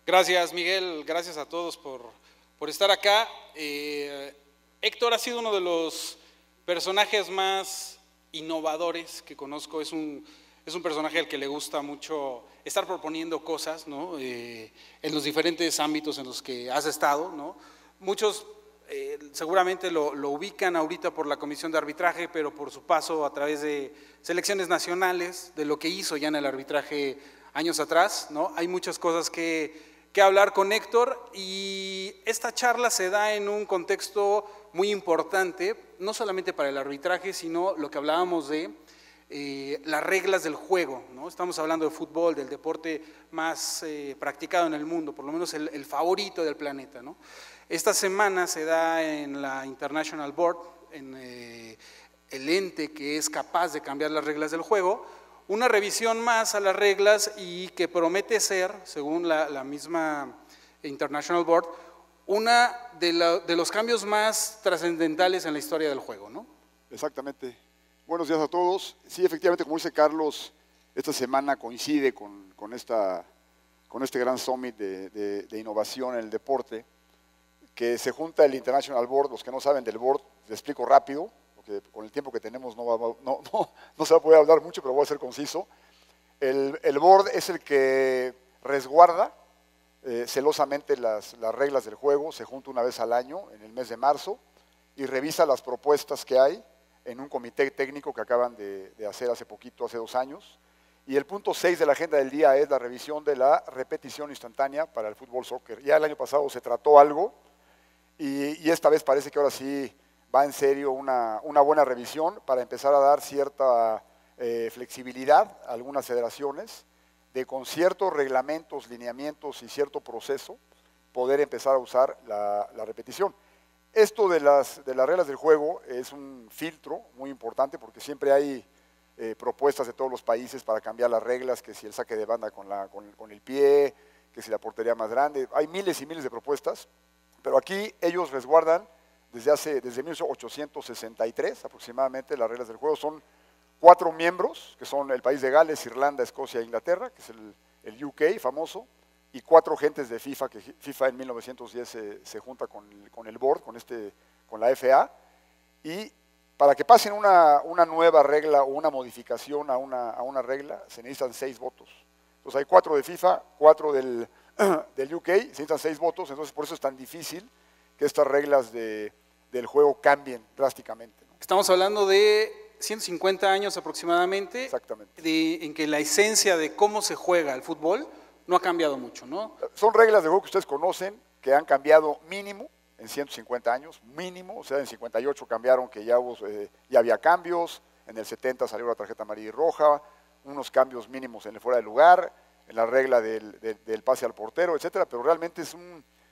Gracias, Miguel, gracias a todos por estar acá. Héctor ha sido uno de los personajes más innovadores que conozco. Es un personaje al que le gusta mucho estar proponiendo cosas, ¿no? En los diferentes ámbitos en los que has estado, ¿no? Muchos seguramente lo ubican ahorita por la comisión de arbitraje, pero por su paso a través de selecciones nacionales, de lo que hizo ya en el arbitraje años atrás, ¿no? Hay muchas cosas que hablar con Héctor, y esta charla se da en un contexto muy importante, no solamente para el arbitraje, sino lo que hablábamos de las reglas del juego, ¿no? Estamos hablando de fútbol, del deporte más practicado en el mundo, por lo menos el favorito del planeta, ¿no? Esta semana se da en la International Board, en el ente que es capaz de cambiar las reglas del juego, una revisión más a las reglas y que promete ser, según la misma International Board, una de los cambios más trascendentales en la historia del juego, ¿no? Exactamente. Buenos días a todos. Sí, efectivamente, como dice Carlos, esta semana coincide con este gran summit de innovación en el deporte, que se junta el International Board. Los que no saben del board, les explico rápido, porque con el tiempo que tenemos no se va a poder hablar mucho, pero voy a ser conciso. El board es el que resguarda celosamente las reglas del juego. Se junta una vez al año, en el mes de marzo, y revisa las propuestas que hay en un comité técnico que acaban de hacer hace poquito, hace 2 años. Y el punto 6 de la agenda del día es la revisión de la repetición instantánea para el fútbol soccer. Ya el año pasado se trató algo, y esta vez parece que ahora sí va en serio una buena revisión para empezar a dar cierta flexibilidad a algunas federaciones, de con ciertos reglamentos, lineamientos y cierto proceso poder empezar a usar la repetición. Esto de las reglas del juego es un filtro muy importante, porque siempre hay propuestas de todos los países para cambiar las reglas, que si el saque de banda con el pie, que si la portería más grande. Hay miles y miles de propuestas, pero aquí ellos resguardan desde 1863 aproximadamente las reglas del juego. Son 4 miembros, que son el país de Gales, Irlanda, Escocia e Inglaterra, que es el UK famoso, y 4 gentes de FIFA, que FIFA en 1910 se junta con el board, con la FA, y para que pasen una nueva regla o una modificación a una regla, se necesitan 6 votos. Entonces hay 4 de FIFA, 4 del UK, se necesitan 6 votos. Entonces por eso es tan difícil que estas reglas del juego cambien drásticamente, ¿no? Estamos hablando de 150 años aproximadamente. Exactamente. En que la esencia de cómo se juega el fútbol no ha cambiado mucho, ¿no? Son reglas de juego que ustedes conocen, que han cambiado mínimo en 150 años, mínimo. O sea, en 58 cambiaron, que ya había cambios, en el 70 salió la tarjeta amarilla y roja, unos cambios mínimos en el fuera de lugar, en la regla del pase al portero, etcétera. Pero realmente es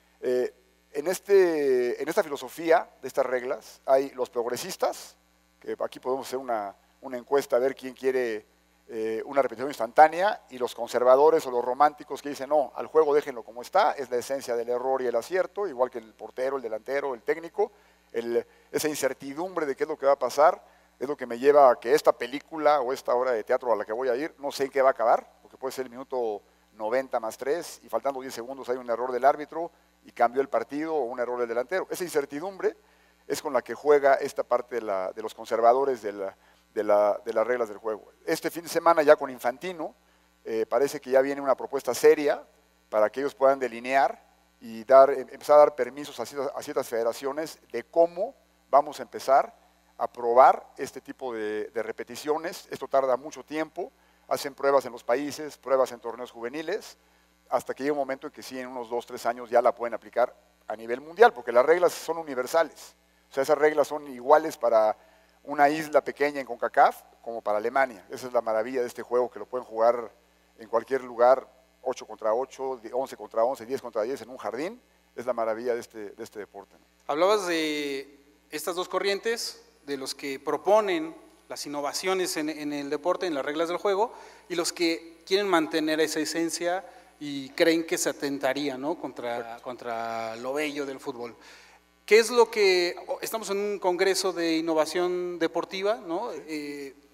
en esta filosofía de estas reglas hay los progresistas, que aquí podemos hacer una encuesta a ver quién quiere una repetición instantánea, y los conservadores o los románticos, que dicen no, al juego déjenlo como está, es la esencia del error y el acierto, igual que el portero, el delantero, el técnico. Esa incertidumbre de qué es lo que va a pasar es lo que me lleva a que esta película o esta obra de teatro a la que voy a ir, no sé en qué va a acabar, porque puede ser el minuto 90 más 3 y faltando 10 segundos hay un error del árbitro y cambió el partido, o un error del delantero. Esa incertidumbre es con la que juega esta parte de los conservadores de las reglas del juego. Este fin de semana, ya con Infantino, parece que ya viene una propuesta seria para que ellos puedan delinear y empezar a dar permisos a ciertas federaciones de cómo vamos a empezar a probar este tipo de repeticiones. Esto tarda mucho tiempo, hacen pruebas en los países, pruebas en torneos juveniles, hasta que llega un momento en que sí, en unos 2-3 años ya la pueden aplicar a nivel mundial, porque las reglas son universales. O sea, esas reglas son iguales para una isla pequeña en CONCACAF como para Alemania. Esa es la maravilla de este juego, que lo pueden jugar en cualquier lugar, 8 contra 8, 11 contra 11, 10 contra 10 en un jardín. Es la maravilla de este deporte, ¿no? Hablabas de estas 2 corrientes, de los que proponen las innovaciones en el deporte, en las reglas del juego, y los que quieren mantener esa esencia y creen que se atentaría, ¿no?, contra lo bello del fútbol. ¿Qué es lo que estamos en un congreso de innovación deportiva, ¿no?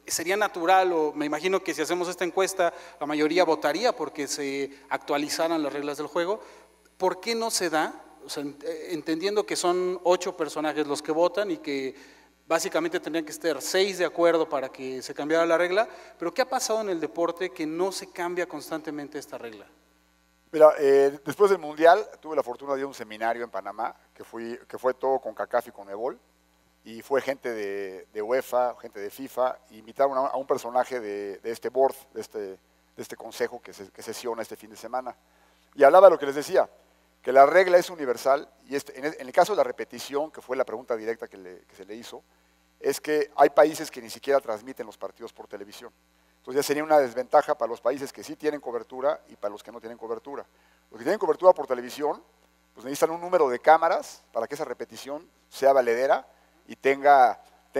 sería natural, o me imagino que si hacemos esta encuesta, la mayoría votaría porque se actualizaran las reglas del juego. ¿Por qué no se da? O sea, entendiendo que son 8 personajes los que votan y que básicamente tendrían que estar 6 de acuerdo para que se cambiara la regla, pero ¿qué ha pasado en el deporte que no se cambia constantemente esta regla? Mira, después del Mundial tuve la fortuna de ir a un seminario en Panamá, que fue todo con CONCACAF y CONMEBOL, y fue gente de UEFA, gente de FIFA, y invitaron a un personaje de este board, de este consejo que sesiona este fin de semana. Y hablaba de lo que les decía, que la regla es universal, y en el caso de la repetición, que fue la pregunta directa que se le hizo, es que hay países que ni siquiera transmiten los partidos por televisión. Entonces ya sería una desventaja para los países que sí tienen cobertura y para los que no tienen cobertura. Los que tienen cobertura por televisión, pues necesitan un número de cámaras para que esa repetición sea valedera y tenga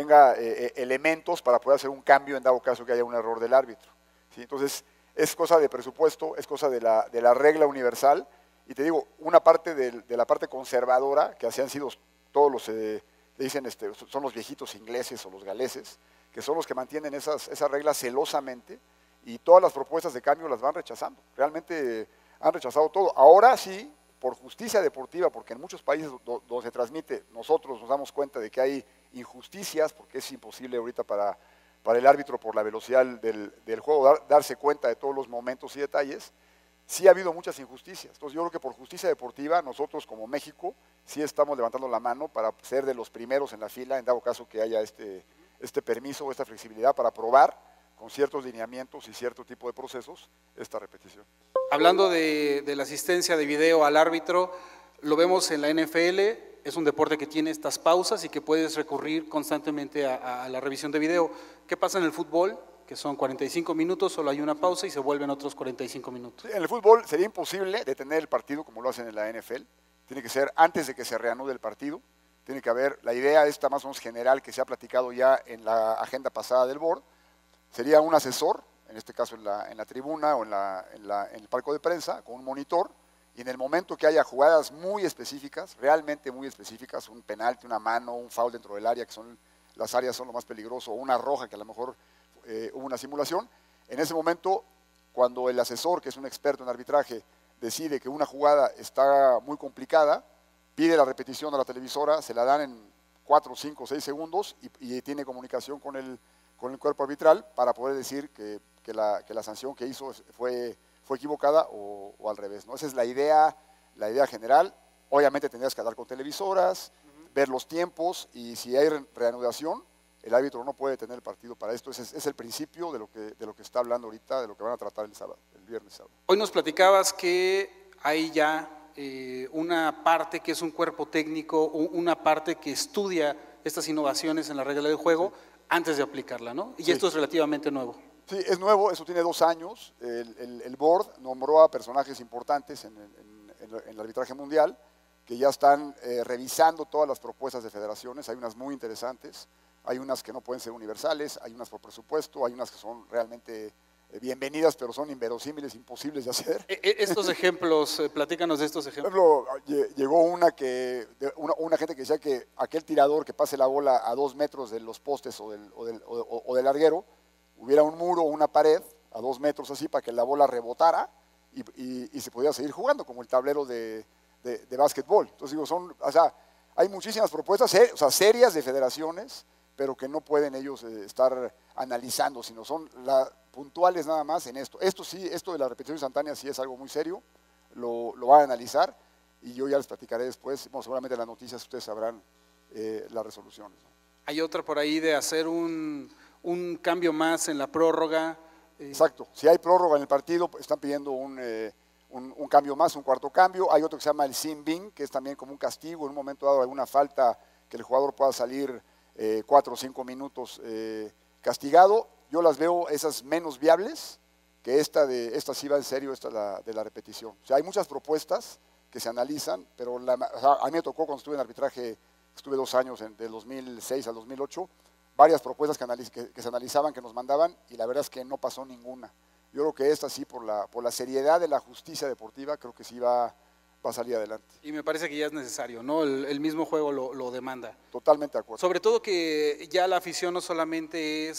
elementos para poder hacer un cambio en dado caso que haya un error del árbitro. ¿Sí? Entonces es cosa de presupuesto, es cosa de la regla universal, y te digo, una parte de la parte conservadora, que así han sido todos los, le dicen, son los viejitos ingleses o los galeses, que son los que mantienen esas reglas celosamente, y todas las propuestas de cambio las van rechazando. Realmente han rechazado todo. Ahora sí, por justicia deportiva, porque en muchos países donde se transmite, nosotros nos damos cuenta de que hay injusticias, porque es imposible ahorita para el árbitro, por la velocidad del juego, darse cuenta de todos los momentos y detalles. Sí ha habido muchas injusticias. Entonces yo creo que por justicia deportiva, nosotros como México, sí estamos levantando la mano para ser de los primeros en la fila, en dado caso que haya este permiso o esta flexibilidad para probar con ciertos lineamientos y cierto tipo de procesos esta repetición. Hablando de la asistencia de video al árbitro, lo vemos en la NFL, es un deporte que tiene estas pausas y que puedes recurrir constantemente a la revisión de video. ¿Qué pasa en el fútbol? Que son 45 minutos, solo hay una pausa y se vuelven otros 45 minutos. En el fútbol sería imposible detener el partido como lo hacen en la NFL. Tiene que ser antes de que se reanude el partido. Tiene que haber, la idea esta más o menos general que se ha platicado ya en la agenda pasada del board, sería un asesor, en este caso en la tribuna o en el palco de prensa, con un monitor, y en el momento que haya jugadas muy específicas, realmente muy específicas, un penalti, una mano, un foul dentro del área, que son las áreas son lo más peligroso, o una roja que a lo mejor hubo una simulación, en ese momento, cuando el asesor, que es un experto en arbitraje, decide que una jugada está muy complicada, pide la repetición a la televisora, se la dan en 4, 5, 6 segundos y tiene comunicación con el cuerpo arbitral para poder decir que la sanción que hizo fue equivocada o al revés, ¿no? Esa es la idea general. Obviamente tendrías que hablar con televisoras, ver los tiempos, y si hay reanudación, el árbitro no puede tener el partido para esto. Ese es el principio de lo que está hablando ahorita, de lo que van a tratar el viernes sábado. Hoy nos platicabas que hay ya una parte que es un cuerpo técnico, una parte que estudia estas innovaciones en la regla del juego antes de aplicarla, ¿no? Y sí, esto es relativamente nuevo. Sí, es nuevo, eso tiene 2 años. El board nombró a personajes importantes en el arbitraje mundial que ya están revisando todas las propuestas de federaciones. Hay unas muy interesantes, hay unas que no pueden ser universales, hay unas por presupuesto, hay unas que son realmente bienvenidas, pero son inverosímiles, imposibles de hacer. Estos ejemplos, platícanos de estos ejemplos. Por ejemplo, llegó una gente que decía que aquel tirador que pase la bola a 2 metros de los postes o del larguero, hubiera un muro o una pared a 2 metros así para que la bola rebotara y se pudiera seguir jugando, como el tablero de básquetbol. Entonces digo, hay muchísimas propuestas serias de federaciones, pero que no pueden ellos estar analizando, sino son puntuales nada más en esto. Esto de la repetición instantánea sí es algo muy serio, lo van a analizar, y yo ya les platicaré después. Bueno, seguramente en las noticias ustedes sabrán las resoluciones, ¿no? Hay otra por ahí de hacer un cambio más en la prórroga. Exacto, si hay prórroga en el partido, están pidiendo un cambio más, un cuarto cambio. Hay otro que se llama el sin bin, que es también como un castigo, en un momento dado alguna falta, que el jugador pueda salir 4 o 5 minutos castigado. Yo las veo esas menos viables que esta sí va en serio, esta de la repetición. O sea, hay muchas propuestas que se analizan, pero a mí me tocó cuando estuve en arbitraje, estuve 2 años, del 2006 al 2008, varias propuestas que se analizaban, que nos mandaban, y la verdad es que no pasó ninguna. Yo creo que esta sí, por la seriedad de la justicia deportiva, creo que sí va a salir adelante. Y me parece que ya es necesario, ¿no? El mismo juego lo demanda. Totalmente de acuerdo. Sobre todo que ya la afición no solamente es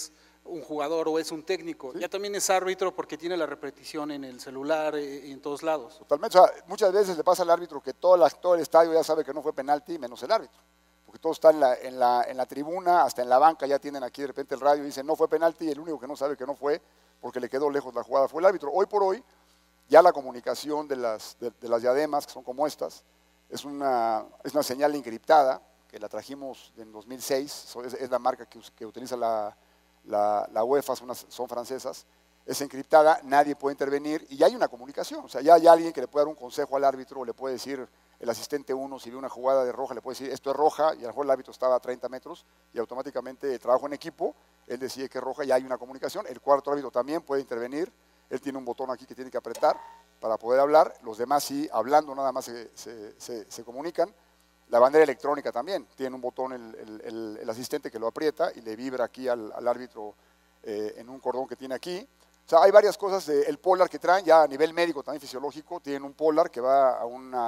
un jugador o es un técnico, ¿Sí? ya también es árbitro porque tiene la repetición en el celular y en todos lados. Totalmente. O sea, muchas veces le pasa al árbitro que todo el estadio ya sabe que no fue penalti, menos el árbitro. Porque todos están en la tribuna, hasta en la banca ya tienen aquí de repente el radio y dicen no fue penalti, y el único que no sabe que no fue porque le quedó lejos la jugada fue el árbitro. Hoy por hoy, ya la comunicación de las diademas, que son como estas, es una señal encriptada, que la trajimos en 2006, es la marca que utiliza la UEFA, son francesas, es encriptada, nadie puede intervenir y ya hay una comunicación, o sea, ya hay alguien que le puede dar un consejo al árbitro, o le puede decir el asistente 1, si ve una jugada de roja, le puede decir esto es roja, y a lo mejor el árbitro estaba a 30 metros, y automáticamente el trabajo en equipo, él decide que es roja, ya hay una comunicación, el cuarto árbitro también puede intervenir, él tiene un botón aquí que tiene que apretar para poder hablar, los demás sí, hablando nada más se comunican. La bandera electrónica también, tiene un botón el asistente que lo aprieta y le vibra aquí al árbitro en un cordón que tiene aquí. O sea, hay varias cosas, el polar que traen, ya a nivel médico, también fisiológico, tienen un polar que va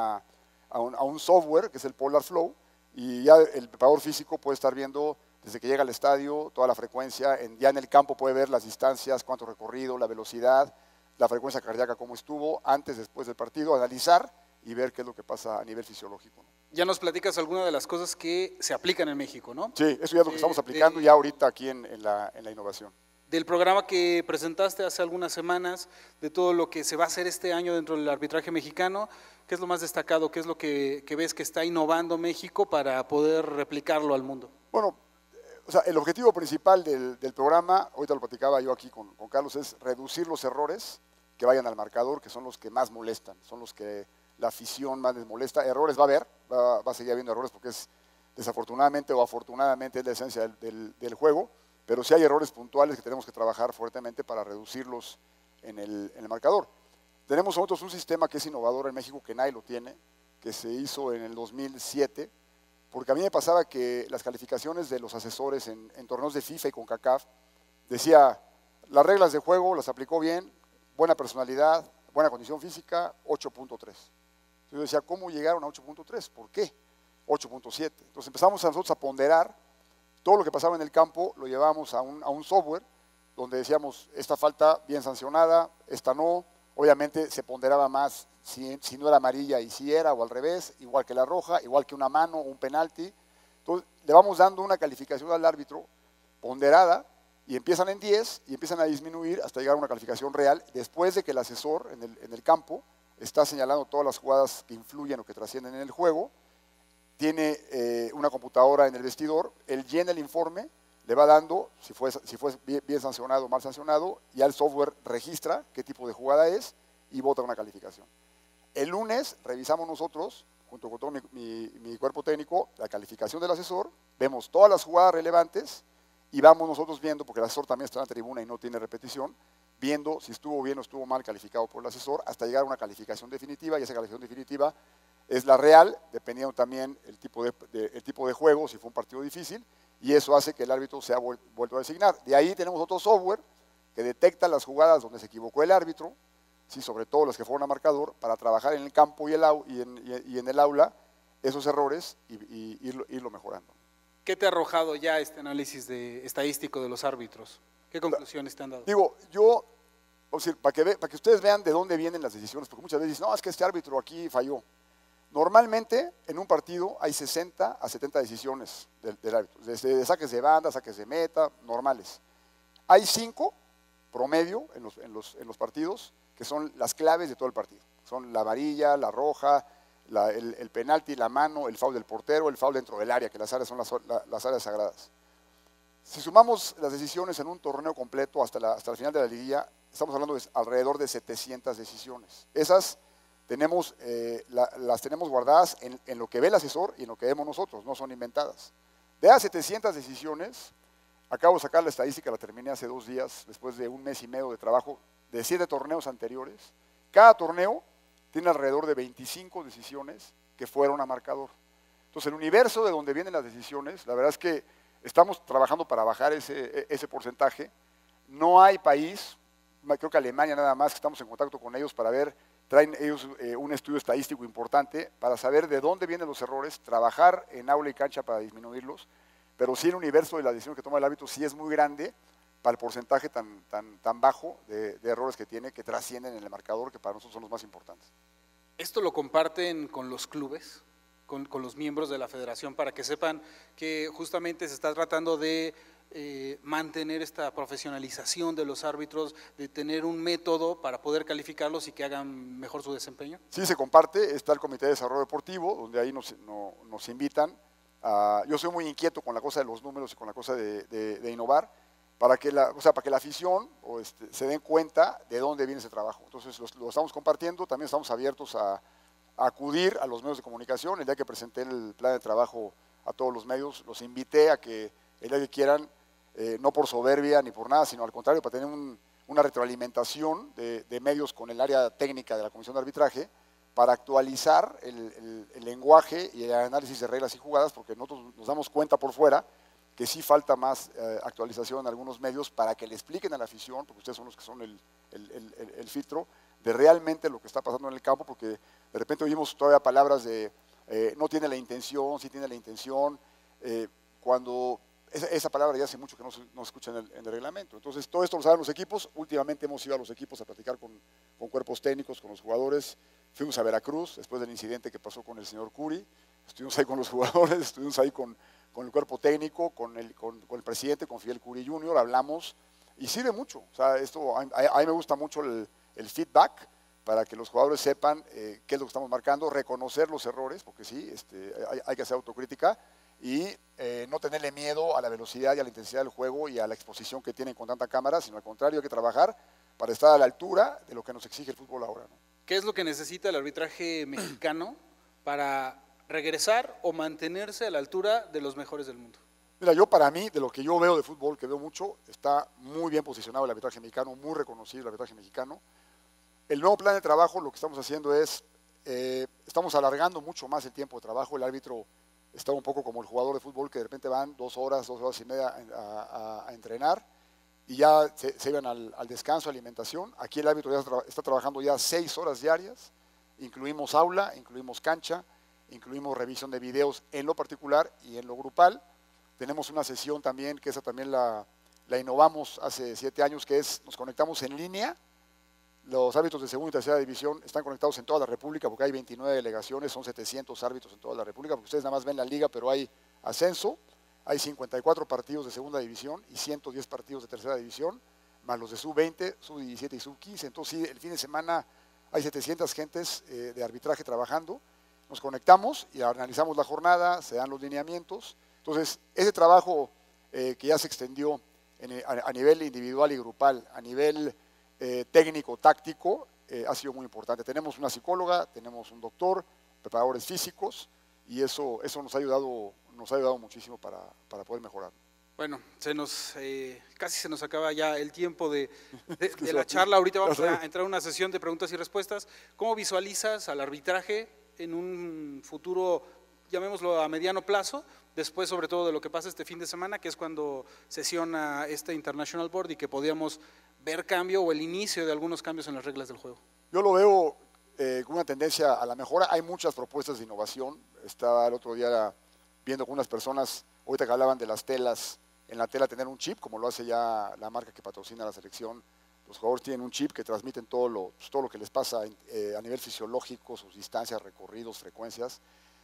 a un software, que es el Polar Flow, y ya el preparador físico puede estar viendo desde que llega al estadio toda la frecuencia, ya en el campo puede ver las distancias, cuánto recorrido, la velocidad, la frecuencia cardíaca, cómo estuvo, antes, después del partido, analizar y ver qué es lo que pasa a nivel fisiológico, ¿no? Ya nos platicas alguna de las cosas que se aplican en México, ¿no? Sí, eso ya es lo que estamos aplicando ya ahorita aquí en la innovación. Del programa que presentaste hace algunas semanas, de todo lo que se va a hacer este año dentro del arbitraje mexicano, ¿qué es lo más destacado? ¿Qué es lo que ves que está innovando México para poder replicarlo al mundo? Bueno, o sea, el objetivo principal del programa, ahorita lo platicaba yo aquí con Carlos, es reducir los errores que vayan al marcador, que son los que más molestan, son los que la afición más les molesta. Errores va a haber, va a seguir habiendo errores porque es desafortunadamente o afortunadamente es la esencia del juego, pero sí hay errores puntuales que tenemos que trabajar fuertemente para reducirlos en el marcador. Tenemos nosotros un sistema que es innovador en México, que nadie lo tiene, que se hizo en el 2007, porque a mí me pasaba que las calificaciones de los asesores en torneos de FIFA y CONCACAF decía, las reglas de juego las aplicó bien, buena personalidad, buena condición física, 8.3. Yo decía, ¿cómo llegaron a 8.3? ¿Por qué? 8.7. Entonces empezamos nosotros a ponderar todo lo que pasaba en el campo, lo llevábamos a un software donde decíamos, esta falta bien sancionada, esta no. Obviamente se ponderaba más si no era amarilla y si era, o al revés, igual que la roja, igual que una mano, un penalti. Entonces le vamos dando una calificación al árbitro ponderada y empiezan en 10 y empiezan a disminuir hasta llegar a una calificación real después de que el asesor en el campo está señalando todas las jugadas que influyen o que trascienden en el juego, tiene una computadora en el vestidor, él llena el informe, le va dando si fue bien sancionado o mal sancionado, y el software registra qué tipo de jugada es y vota una calificación. El lunes revisamos nosotros, junto con todo mi cuerpo técnico, la calificación del asesor, vemos todas las jugadas relevantes y vamos nosotros viendo, porque el asesor también está en la tribuna y no tiene repetición, viendo si estuvo bien o estuvo mal calificado por el asesor, hasta llegar a una calificación definitiva, y esa calificación definitiva es la real, dependiendo también el tipo de juego, si fue un partido difícil, y eso hace que el árbitro sea vuelto a designar. De ahí tenemos otro software que detecta las jugadas donde se equivocó el árbitro, sí, sobre todo las que fueron a marcador, para trabajar en el campo y en el aula esos errores y irlo mejorando. ¿Qué te ha arrojado ya este análisis estadístico de los árbitros? ¿Qué conclusiones te han dado? Digo, para que ustedes vean de dónde vienen las decisiones, porque muchas veces dicen, no, es que este árbitro aquí falló. Normalmente en un partido hay 60 a 70 decisiones del árbitro, desde saques de banda, saques de meta, normales. Hay 5 promedio en los partidos que son las claves de todo el partido. Son la amarilla, la roja, el penalti, la mano, el foul del portero, el foul dentro del área, que las áreas son las áreas sagradas. Si sumamos las decisiones en un torneo completo hasta el final de la liguilla, estamos hablando de alrededor de 700 decisiones. Esas las tenemos guardadas en lo que ve el asesor y en lo que vemos nosotros, no son inventadas. De esas 700 decisiones, acabo de sacar la estadística, la terminé hace 2 días, después de 1 mes y medio de trabajo, de 7 torneos anteriores. Cada torneo tiene alrededor de 25 decisiones que fueron a marcador. Entonces, el universo de donde vienen las decisiones, la verdad es que estamos trabajando para bajar ese porcentaje. No hay país, creo que Alemania nada más, que estamos en contacto con ellos para ver, traen ellos un estudio estadístico importante para saber de dónde vienen los errores, trabajar en aula y cancha para disminuirlos, pero sí el universo de la decisión que toma el árbitro sí es muy grande para el porcentaje tan bajo de errores que tiene, que trascienden en el marcador, que para nosotros son los más importantes. ¿Esto lo comparten con los clubes, con los miembros de la federación, para que sepan que justamente se está tratando de mantener esta profesionalización de los árbitros, de tener un método para poder calificarlos y que hagan mejor su desempeño? Sí, se comparte, está el Comité de Desarrollo Deportivo, donde ahí nos invitan. Yo soy muy inquieto con la cosa de los números y con la cosa de innovar, para que la afición se den cuenta de dónde viene ese trabajo. Entonces lo estamos compartiendo, también estamos abiertos a acudir a los medios de comunicación. El día que presenté el plan de trabajo a todos los medios, los invité a que el día que quieran, no por soberbia ni por nada, sino al contrario, para tener una retroalimentación de medios con el área técnica de la Comisión de Arbitraje, para actualizar el lenguaje y el análisis de reglas y jugadas, porque nosotros nos damos cuenta por fuera que sí falta más actualización en algunos medios para que le expliquen a la afición, porque ustedes son los que son el filtro de realmente lo que está pasando en el campo, porque de repente oímos todavía palabras de no tiene la intención, sí tiene la intención, cuando esa palabra ya hace mucho que no se escucha en el reglamento. Entonces todo esto lo saben los equipos. Últimamente hemos ido a los equipos a platicar con cuerpos técnicos, con los jugadores. Fuimos a Veracruz después del incidente que pasó con el señor Curi, estuvimos ahí con los jugadores, estuvimos ahí con el cuerpo técnico, con el presidente, con Fidel Curi Jr., hablamos y sirve mucho. O sea, a mí me gusta mucho el feedback, para que los jugadores sepan qué es lo que estamos marcando, reconocer los errores, porque sí, hay que hacer autocrítica y no tenerle miedo a la velocidad y a la intensidad del juego y a la exposición que tienen con tanta cámara, sino al contrario, hay que trabajar para estar a la altura de lo que nos exige el fútbol ahora, ¿no? ¿Qué es lo que necesita el arbitraje mexicano para regresar o mantenerse a la altura de los mejores del mundo? Mira, para mí, de lo que yo veo de fútbol, que veo mucho, está muy bien posicionado el arbitraje mexicano, muy reconocido el arbitraje mexicano. El nuevo plan de trabajo, lo que estamos haciendo es, estamos alargando mucho más el tiempo de trabajo. El árbitro está un poco como el jugador de fútbol, que de repente van 2 horas y media a entrenar y ya se iban al descanso, alimentación. Aquí el árbitro ya está trabajando ya 6 horas diarias, incluimos aula, incluimos cancha, incluimos revisión de videos en lo particular y en lo grupal. Tenemos una sesión también, que esa también la innovamos hace 7 años, que es, nos conectamos en línea. Los árbitros de segunda y tercera división están conectados en toda la República, porque hay 29 delegaciones, son 700 árbitros en toda la República, porque ustedes nada más ven la liga, pero hay ascenso, hay 54 partidos de segunda división y 110 partidos de tercera división, más los de sub-20, sub-17 y sub-15. Entonces, sí, el fin de semana hay 700 gentes de arbitraje trabajando. Nos conectamos y analizamos la jornada, se dan los lineamientos. Entonces, ese trabajo que ya se extendió a nivel individual y grupal, a nivel técnico, táctico, ha sido muy importante. Tenemos una psicóloga, tenemos un doctor, preparadores físicos, y eso nos ha ayudado muchísimo para poder mejorar. Bueno, casi se nos acaba ya el tiempo de la charla. Ahorita vamos a entrar a una sesión de preguntas y respuestas. ¿Cómo visualizas al arbitraje en un futuro, llamémoslo a mediano plazo, después sobre todo de lo que pasa este fin de semana, que es cuando sesiona este International Board y que podíamos ver cambio o el inicio de algunos cambios en las reglas del juego? Yo lo veo con una tendencia a la mejora. Hay muchas propuestas de innovación. Estaba el otro día viendo con unas personas, ahorita que hablaban de las telas, en la tela tener un chip, como lo hace ya la marca que patrocina la selección. Los jugadores tienen un chip que transmiten todo lo que les pasa a nivel fisiológico, sus distancias, recorridos, frecuencias.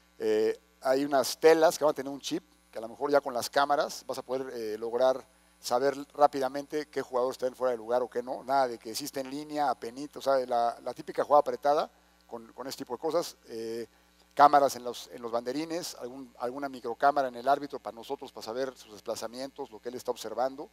Hay unas telas que van a tener un chip, que a lo mejor ya con las cámaras vas a poder lograr saber rápidamente qué jugadores están fuera de lugar o qué no. Nada de que sí esté en línea, apenito, o sea, la típica jugada apretada con este tipo de cosas. Cámaras en los banderines, alguna microcámara en el árbitro para nosotros, para saber sus desplazamientos, lo que él está observando.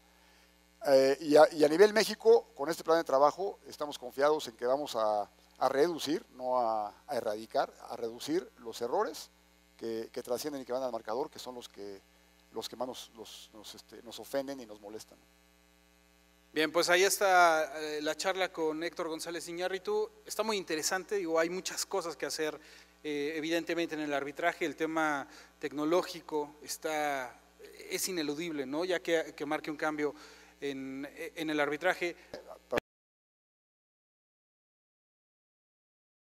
Y a nivel México, con este plan de trabajo, estamos confiados en que vamos a reducir, no a erradicar, a reducir los errores que trascienden y que van al marcador, que son los que más nos ofenden y nos molestan. Bien, pues ahí está la charla con Héctor González Iñárritu. Está muy interesante, digo, hay muchas cosas que hacer, evidentemente en el arbitraje. El tema tecnológico es ineludible, ¿no? Ya que marque un cambio en el arbitraje.